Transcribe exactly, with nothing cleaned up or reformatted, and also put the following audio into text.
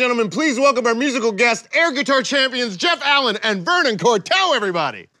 gentlemen, please welcome our musical guests, air guitar champions Jeff Allen and Vernon Cortell, everybody.